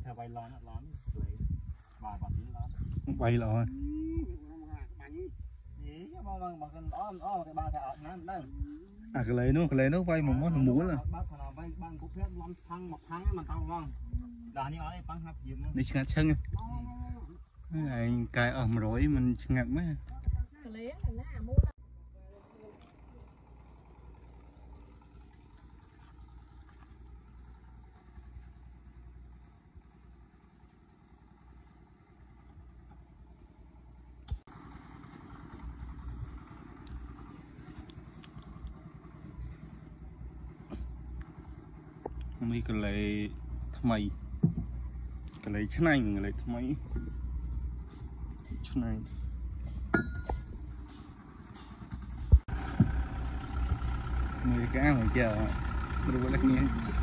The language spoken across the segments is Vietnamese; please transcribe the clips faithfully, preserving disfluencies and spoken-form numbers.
theo bay lon lon lấy bà bà tí lon bay lon à cái lấy nó cái lấy nó vay một món múa là đi ngặt chân này cài ở rồi mình ngặt mấy mấy cái lấy thay cái lấy chân này cái lấy thay chân này người cá mà chờ rồi quay lại nghe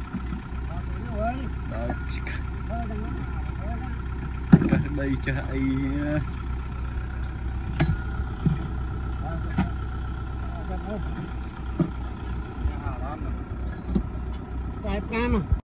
đó đây chạy Đẹp cam à.